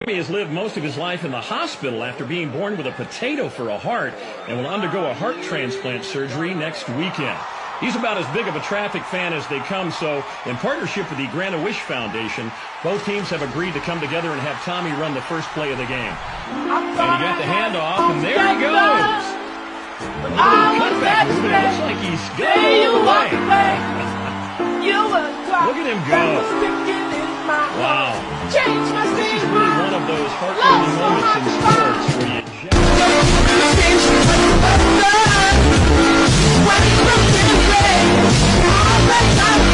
He has lived most of his life in the hospital after being born with a potato for a heart and will undergo a heart transplant surgery next weekend. He's about as big of a traffic fan as they come, so in partnership with the Grant-A-Wish Foundation, both teams have agreed to come together and have Tommy run the first play of the game. And he got the handoff, and there he goes. A little cutback movement. It looks like he's going all the way. Look at him go. Wow. This is really one of those heartwarming moments in sports where you just...